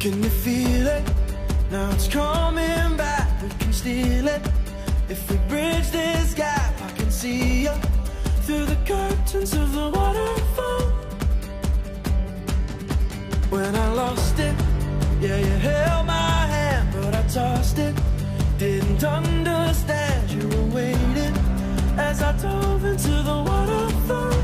Can you feel it? Now it's coming back, we can steal it. If we bridge this gap, I can see you through the curtains of the waterfall. When I lost it, yeah, you held my hand, but I tossed it. Didn't understand you were waiting as I dove into the waterfall.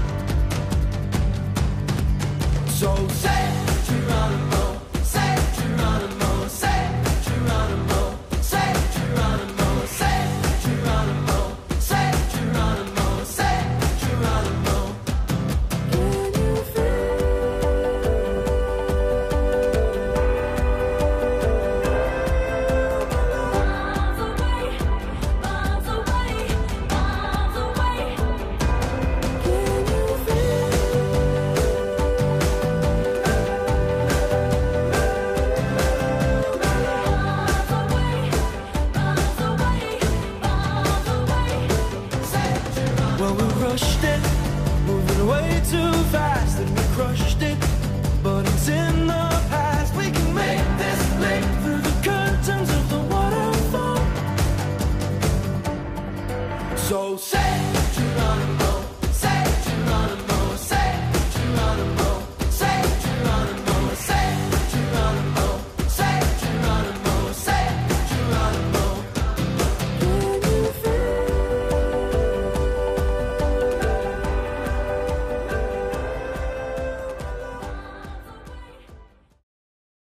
So say Geronimo, say Geronimo, say Geronimo, say Geronimo, say Geronimo, say Geronimo, say Geronimo. Can you feel? Miles away, miles away, miles away. Can you feel? Well, we rushed it, moving way too fast, and we crushed it, but it's in the past. We can make this leap through the curtains of the waterfall. So say